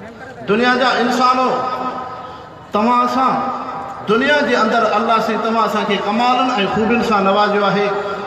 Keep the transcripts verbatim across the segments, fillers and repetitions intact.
दुनिया जा इंसानो तव्हां सां दुनिया जे अंदरि अल्लाह से तव्हां असांखे कमालनि ऐं ख़ूबियुनि सां नवाज़ियो आहे।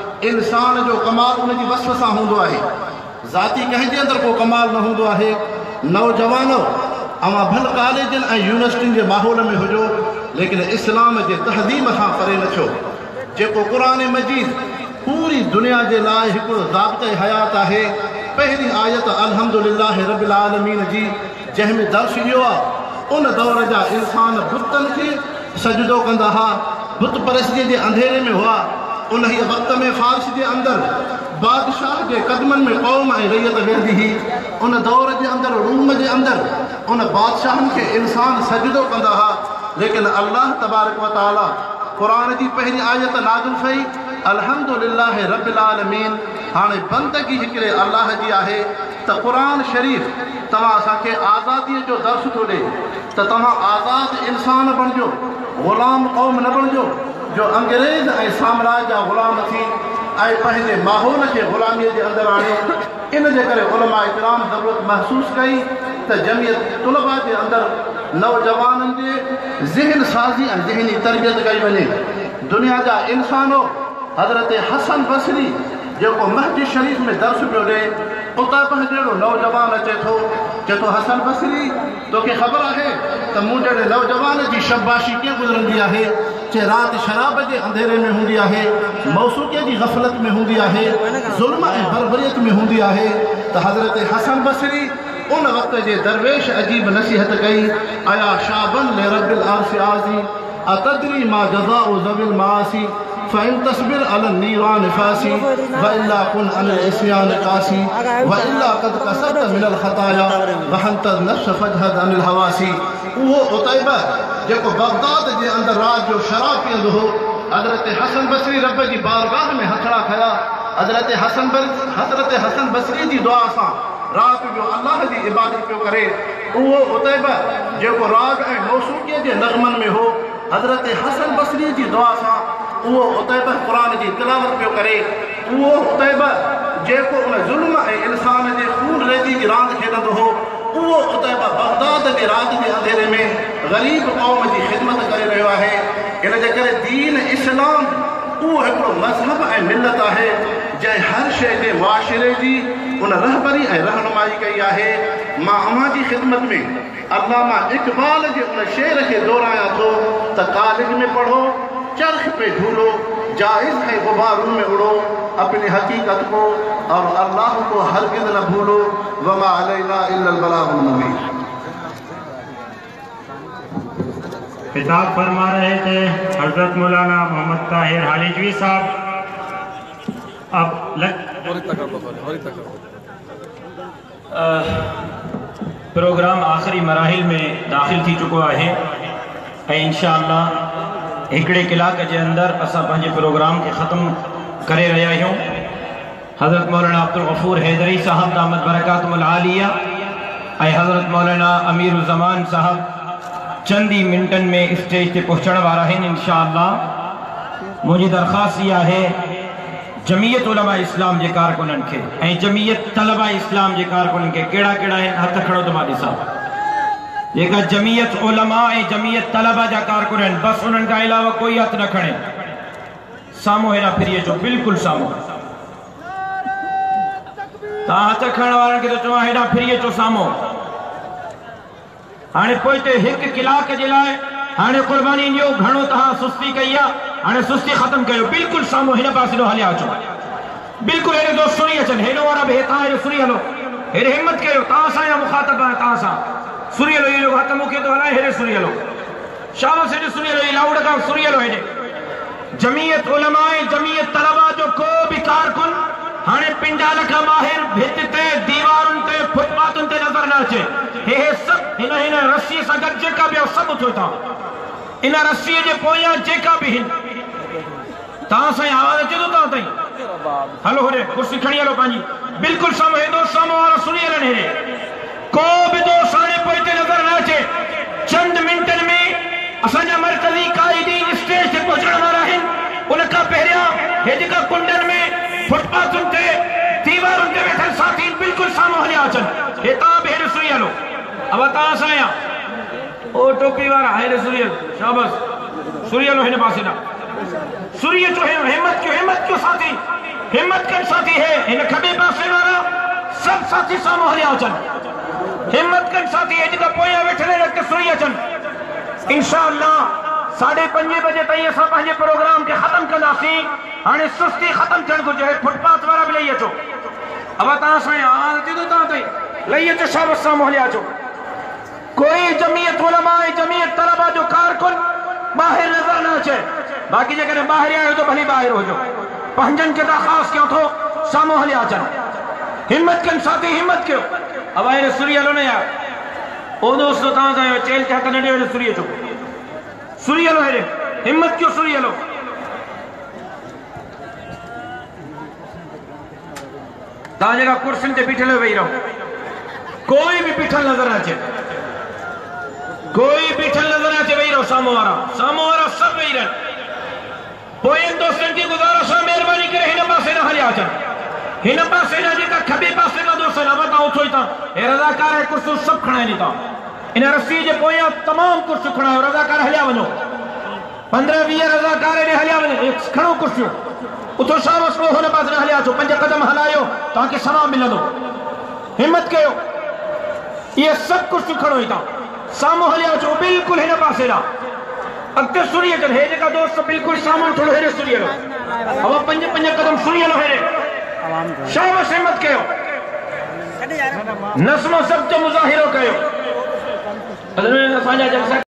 इंसान जो कमाल उनजी वस्फ़ सां हूंदो आहे, ज़ाती कंहिंजे अंदरि को कमाल न हूंदो आहे। नौजवानो अवां भल कॉलेजनि ऐं यूनिवर्सिटियुनि जे माहौल में हुजो, लेकिन इस्लाम जे तहज़ीम खां परे न छो। जेको क़ुरान मजीद पूरी दुनिया जे लाइ हिकिड़ो ज़ाब्ते हयात आहे। पहिरीं आयत अल्हम्दुलिल्लाह रब्बिल आलमीन जी, जंहिंमें दर्श इहो आहे उन दौर जा इंसान बुतनि खे सजदो कंदा हुआ, बुत परस्तीअ जे अंधेरे में हुआ। उन ई वक़्त में फ़ारस जे अंदरि बादशाह जे क़दमनि में क़ौम ऐं रैयत वेंदी हुई। उन दौर जे अंदरि रूम जे अंदरि उन बादशाहनि खे इंसान सजदो कंदा हुआ। लेकिन अल्लाह तबारक व तआला क़ुरान जी पहिरीं आयत नाज़िल कई अल्हम्दुलिल्लाह रब्बिल आलमीन। हाणे बंदगी हिकिड़े अल्लाह जी आहे त क़ुरान शरीफ़ तव्हां असांखे आज़ादीअ जो दर्श थो ॾे त तव्हां आज़ाद इंसान बणिजो, ग़ुलाम क़ौम न बणिजो जो अंग्रेज़ ऐं साम्राज्य जा ग़ुलाम थी ऐं पंहिंजे माहौल खे ग़ुलामीअ जे अंदरि आणे। इन जे करे उलमा इकराम ज़रूरत महसूसु कई त जमियत तुलबा जे अंदरि नौजवाननि जे ज़हन साज़ी ऐं ज़हनी तरबियत कई वञे। दुनिया जा इंसानो हज़रत हसन बसरी जेको महजिद शरीफ़ में दर्श पियो ॾे, उतां जहिड़ो नौजवान अचे थो, चए थो हसन बसरी तोखे ख़बर आहे त मूं जहिड़े नौजवान जी शबाशी कीअं गुज़रंदी आहे। चए राति शराब जे अंधेरे में हूंदी आहे, मौसूक़ीअ जी ग़फ़लत में हूंदी आहे, ज़ुल्म ऐं बरबरीअत में हूंदी आहे। त हज़रत हसन बसरी उन वक़्त जे दरवेश अजीब नसीहत कई, अया शाबन ले रब्बिल अर्श आज़ी अतदरी मा जज़ाउ ज़विल मासी फ़इन तस्बिर अलन नीरान फासी व इल्ला कुन अनिल इस्यान कासी व इल्ला क़द कसरत मिनल ख़ताया व हंत नफ्स फजहद अनिल हवासी। उहो उतैबा जेको बगदाद जे अंदरि रात जो शराब पीअंदो हो, हज़रत हसन बसरी रब जी बारगाह में हथड़ा खया। हज़रत हसन हज़रत हसन बसरी जी दुआ सां रात जो अल्लाह जी इबादत पियो करे। उहो उतैबा जेको राग ऐं मौसूक़ीअ जे नग़मनि में हो, हज़रत हसन बसरी जी दुआ सां उहो उतैबा क़ुरान जी तिलावत पियो करे। उहो उतैबा जेको उन ज़ुल्म ऐं इंसान जे खून रेती जी रांदि खेॾंदो हो, उहो उतैबा बगदाद जे रात जे अंधेरे में ग़रीब क़ौम जी ख़िदमत करे रहियो आहे। इन जे करे दीन इस्लाम उहो हिकिड़ो मज़हब ऐं मिलत आहे जंहिं हर शइ जे मुआशिरे जी उन रहबरी ऐं रहनुमाई कई आहे। मां अव्हां जी ख़िदमत में अल्लामा इक़बाल जे उन शेर खे दोहरायां थो त कॉलेज में पढ़ो, चरख पे झूलो, जायज़ है गुबारों में उड़ो, अपनी हकीकत को और अल्लाह को हरगिज़ न भूलो, वमा अलैना इल्लल बलागुल मुबीन। खिताब फरमा रहे थे हज़रत मौलाना मोहम्मद ताहिर हालिजवी साहब। अब लग प्रोग्राम आखिरी मराहिल में दाखिल थी चुको है ऐं इंशाअल्लाह हिकिड़े कलाक के अंदर असां पंहिंजे प्रोग्राम के ख़त्म करे रहिया आहियूं। हज़रत मौलाना अब्दुल गफूर हैदरी साहब दामत बरकातुहुल आलिया ऐं हज़रत मौलाना अमीरुज़्ज़मान साहब चंद ई मिनटन में स्टेज ते पहुंचण वारा आहिनि इंशाअल्लाह। मुंहिंजी दरख़्वास्त इहा आहे जमीयत उलमा इस्लाम जे कारकुननि खे ऐं जमीयत तलबा इस्लाम जे कारकुननि खे कहिड़ा कहिड़ा आहिनि, हथ खड़ो त मां ॾिसां। जेका जमीयत उलमा ऐं जमीयत तलबा जा कारकुन आहिनि, बसि उन्हनि खां अलावा कोई हथ न खणे। साम्हूं हेॾा फिरी अचो, बिल्कुलु साम्हूं। तव्हां हथ खणण वारनि खे त चवां हेॾा फिरी अचो साम्हूं। हाणे पोइ हिते हिकु कलाक जे लाइ हाणे क़ुर्बानी ॾियो, घणो तव्हां सुस्ती कई आहे, हाणे सुस्ती ख़तमु कयो। बिल्कुलु साम्हूं हिन पासे ॾो हलिया अचो, बिल्कुलु हेॾे दोस्त सुणी अचनि, हेॾो वारा बि तव्हां हेॾो सुरी हलो, हेॾे हिमत कयो। तव्हां सां या मुखातब आहे, तव्हां सां सुरी हलो। इहो हथ मूंखे थो हलाए, हेॾे सुरी हलो, शाबाश, हेॾे सुरी हलो, लाउड खां सुरी हलो हेॾे। जमीयत उलमा ऐं जमीयत तलबा जो को बि कारकुन हाणे पिंडाल खां ॿाहिरि भित ते, दीवारुनि ते, फुटपाथुनि ते नज़र न अचे। हे सभु हिन हिन रस्सीअ सां गॾु जेका बि सभु उथो हितां, इन रस्सीअ जे पोयां जेका बि हिन। तव्हां साईं आवाज़ अचे थो तव्हां ताईं? हलो होॾे कुर्सी खणी हलो पंहिंजी, बिल्कुलु साम्हूं हेॾो साम्हूं वारा सुणी हलनि। हेॾे को बि दोस्त हाणे पोइ हिते नज़र न अचे। चंद मिंटनि में असांजा मर्कज़ी काइदीन स्टेज ते पहुचण वारा आहिनि। उन खां पहिरियां हे जेका कुंडनि में, फुटपाथुनि ते, दीवारुनि ते वेठल साथी बिल्कुलु साम्हूं हलिया अचनि। हे तव्हां बि हेॾे सुणी हलो, अब तव्हां सां आहियां ओ टोपी वारा हेॾे सूर्य शाबाश सूर्य लो हिन पासे ना सूर्य जो है हिम्मत क्यों हिम्मत क्यों साथी हिम्मत कर साथी है इन खबे पासे वाला सब साथी सामो हलिया अचनि हिम्मत कर साथी है जेका पोयां वेठल रख सूर्य अचनि इंशाअल्लाह साढ़े पंजे बजे ताईं असां पंहिंजे प्रोग्राम के खत्म कंदासीं हाणे सुस्ती खत्म थियण घुरिजे फुटपाथ वारा बि लही अचो अब तव्हां सां हाल थी थो तव्हां ताईं लही अचो शाबाश साम्हूं हलिया अचो कोई जमीयत उलमा जमीयत तलबा जो कारकुन बाहर नजर न अचे बाक़ी जेकॾहिं ॿाहिरि आहियो त भली ॿाहिरि हुजो पंहिंजनि खे दरख़्वास्त कयूं थो साम्हूं हलिया अचनि हिम्मत कनि साथी हिम्मत कयो अब हेॾे सूर्य हलो न यार ओ दोस्तो तव्हां सां चेल थे हथ न ॾियो हेॾे सूर्य अचो सूर्य हलो हेॾे हिम्मत कयो सूर्य हलो तव्हां जेका कुर्सियुनि ते बीठल वेही रहो कोई भी बीठल नजर न अचे कोई बीठल नजर न अचे वेही रहो साम्हूं वारा साम्हूं वारा सभु वेही रहनि पोयनि दोस्तनि खे गुज़ारिश आहे महिरबानी करे हिन पासे न हलिया अचनि हिन पासे न जेका खबे पासे का दोस्त आहिनि अब तव्हां उथो ई तव्हां हे रज़ाकार ऐं कुर्सियूं सभु खणाइनि तव्हां इन रस्सी जे पोयां तमामु कुर्सियूं खणायो रज़ाकार हलिया वञो पंद्रहं वीह रज़ाकार हेॾे हलिया वञो खणो कुर्सियूं उथो शाबाश को हुन पासे न हलिया अचो पंज कदम हलायो तव्हांखे समा मिलंदो हिम्मत कयो इहे सभु कुर्सियूं खणो ई तव्हां साम्हूं हलिया अचो बिल्कुलु हिन पासे ॾांहुं अॻिते सूर्य अचनि हे जेका दोस्त बिल्कुलु सामान थोरो हेॾे सूर्य लो अब पंज पंज कदम सूर्य लो हेॾे शाबाश हिम्मत कयो नस्म सब्त मुज़ाहिरो कयो असांजा जलसा